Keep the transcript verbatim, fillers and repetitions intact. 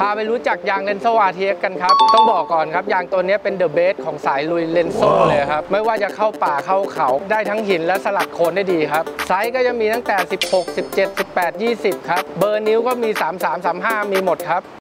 าไปรู้จักยางเลนโซ อาร์ ที เอ็กซ์ กันครับต้องบอกก่อนครับยางตัวนี้เป็นเดอะเบสของสายลุยเลนโซเลยครับไม่ว่าจะเข้าป่าเข้าเขาได้ทั้งหินและสลัดโคลนได้ดีครับไซส์ก็จะมีตั้งแต่สิบหก สิบเจ็ด สิบแปด ยี่สิบครับเบอร์นิ้วก็มีสามสาม สามห้ามีหมดครับ